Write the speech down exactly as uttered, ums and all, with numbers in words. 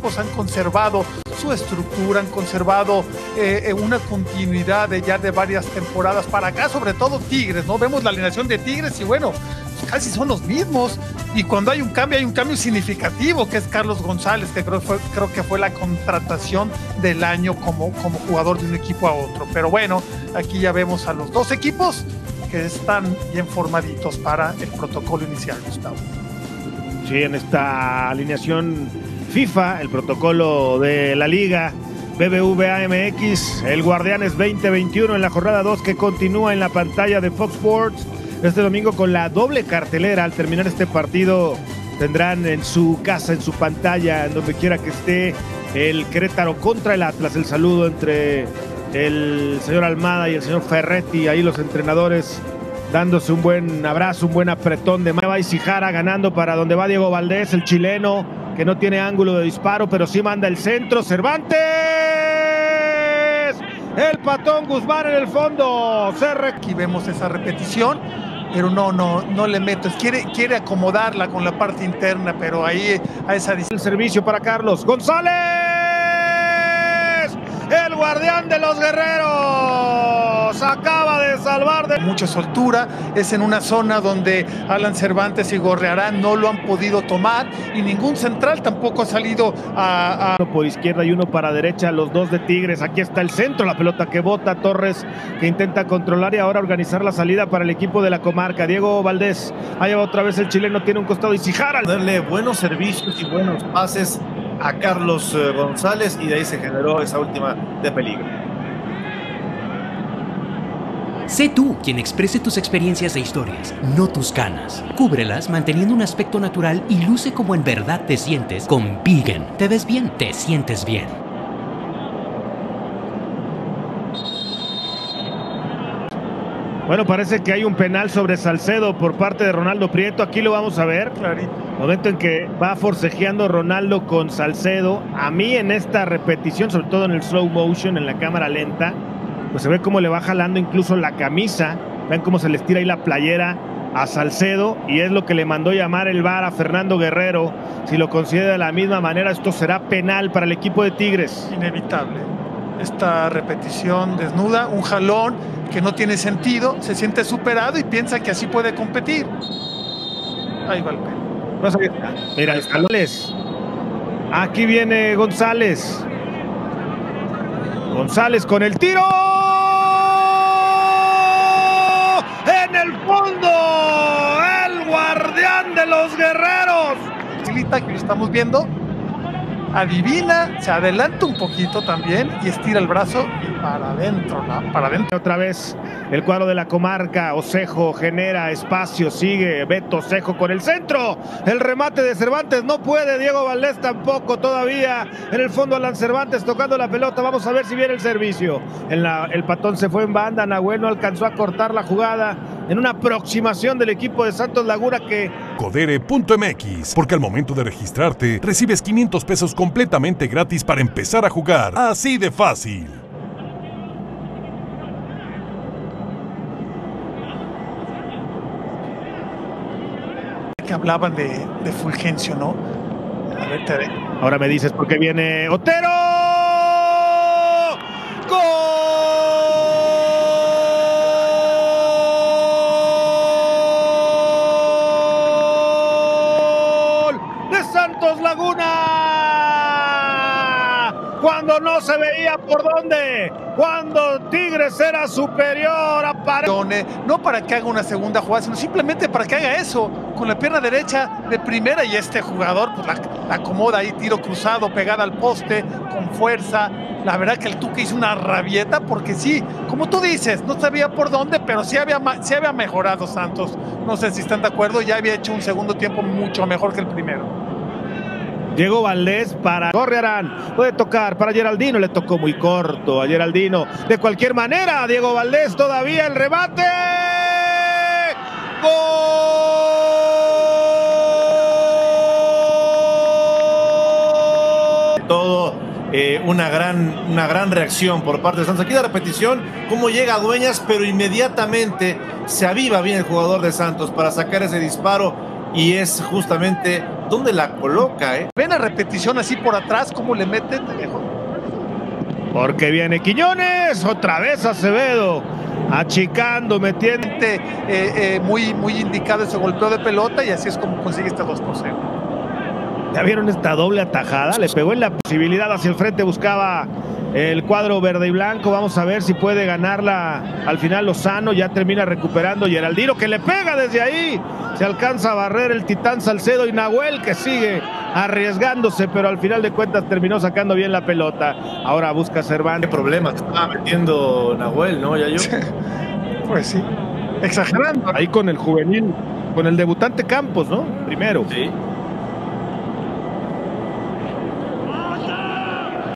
equipos han conservado su estructura, han conservado eh, una continuidad de ya de varias temporadas para acá, sobre todo Tigres, ¿no? Vemos la alineación de Tigres y bueno, casi son los mismos, y cuando hay un cambio, hay un cambio significativo, que es Carlos González, que creo, fue, creo que fue la contratación del año como, como jugador de un equipo a otro. Pero bueno, aquí ya vemos a los dos equipos que están bien formaditos para el protocolo inicial, Gustavo. Sí, en esta alineación FIFA, el protocolo de la Liga B B V A M X, el Guardianes veinte veintiuno en la jornada dos, que continúa en la pantalla de Fox Sports este domingo con la doble cartelera. Al terminar este partido tendrán en su casa, en su pantalla, en donde quiera que esté, el Querétaro contra el Atlas. El saludo entre el señor Almada y el señor Ferretti, ahí los entrenadores dándose un buen abrazo, un buen apretón de mano. Y Jara ganando para donde va Diego Valdés, el chileno, que no tiene ángulo de disparo, pero sí manda el centro. Cervantes, el Patón Guzmán en el fondo. Aquí vemos esa repetición, pero no, no, no le meto. Quiere, quiere acomodarla con la parte interna, pero ahí a esa distancia. El servicio para Carlos González, el guardián de los guerreros, acaba de salvar de mucha soltura. Es en una zona donde Alan Cervantes y Gorrearán no lo han podido tomar, y ningún central tampoco ha salido a, a... Uno por izquierda y uno para derecha, los dos de Tigres. Aquí está el centro, la pelota que bota Torres, que intenta controlar y ahora organizar la salida para el equipo de la comarca. Diego Valdés, allá va otra vez el chileno, tiene un costado y Cijara. Darle buenos servicios y buenos pases a Carlos González, y de ahí se generó esa última de peligro. Sé tú quien exprese tus experiencias e historias, no tus canas. Cúbrelas manteniendo un aspecto natural y luce como en verdad te sientes con Vegan. Te ves bien, te sientes bien. Bueno, parece que hay un penal sobre Salcedo por parte de Ronaldo Prieto. Aquí lo vamos a ver. Clarito. Momento en que va forcejeando Ronaldo con Salcedo. A mí en esta repetición, sobre todo en el slow motion, en la cámara lenta, pues se ve cómo le va jalando incluso la camisa. Ven cómo se le estira ahí la playera a Salcedo, y es lo que le mandó llamar el V A R a Fernando Guerrero. Si lo considera de la misma manera, esto será penal para el equipo de Tigres. Inevitable. Esta repetición desnuda, un jalón que no tiene sentido, se siente superado y piensa que así puede competir. Ahí va el penal. Mira, González. Aquí viene González. González con el tiro. En el fondo, el guardián de los guerreros. Que lo estamos viendo. Adivina, se adelanta un poquito también y estira el brazo y para adentro, ¿no? Para adentro. Otra vez el cuadro de la comarca. Osejo genera espacio, sigue Beto Osejo con el centro. El remate de Cervantes no puede, Diego Valdés tampoco todavía. En el fondo Alan Cervantes tocando la pelota. Vamos a ver si viene el servicio. En la, el Patón se fue en banda, Nahuel no alcanzó a cortar la jugada. En una aproximación del equipo de Santos Laguna que... Codere punto M X, porque al momento de registrarte recibes quinientos pesos completamente gratis para empezar a jugar. Así de fácil. Que hablaban de, de Fulgencio, ¿no? A ver, te... Ahora me dices por qué viene Otero. ¡Gol! Santos Laguna, cuando no se veía por dónde, cuando Tigres era superior, aparece. No para que haga una segunda jugada, sino simplemente para que haga eso, con la pierna derecha de primera, y este jugador pues la, la acomoda ahí, tiro cruzado, pegada al poste, con fuerza. La verdad que el Tuca hizo una rabieta, porque sí, como tú dices, no sabía por dónde, pero sí había, sí había mejorado Santos. No sé si están de acuerdo, ya había hecho un segundo tiempo mucho mejor que el primero. Diego Valdés para Gorrearán, puede tocar para Geraldino, le tocó muy corto a Geraldino. De cualquier manera, Diego Valdés todavía el remate. ¡Gol! Todo eh, una, gran, una gran reacción por parte de Santos. Aquí la repetición, cómo llega Dueñas, pero inmediatamente se aviva bien el jugador de Santos para sacar ese disparo, y es justamente ¿Dónde la coloca, eh? Ven a repetición así por atrás, cómo le mete, te dejo. Porque viene Quiñones, otra vez Acevedo, achicando, metiendo. Eh, eh, muy, muy indicado ese golpeo de pelota y así es como consigue este dos por cero. ¿Ya vieron esta doble atajada? Le pegó en la posibilidad hacia el frente, buscaba el cuadro verde y blanco. Vamos a ver si puede ganarla al final Lozano. Ya termina recuperando Geraldino, que le pega desde ahí. Se alcanza a barrer el Titán Salcedo y Nahuel, que sigue arriesgándose, pero al final de cuentas terminó sacando bien la pelota. Ahora busca Cervantes. Qué problema que estaba metiendo Nahuel, ¿no? Ya yo. Pues sí, exagerando. Ahí con el juvenil, con el debutante Campos, ¿no? Primero. Sí.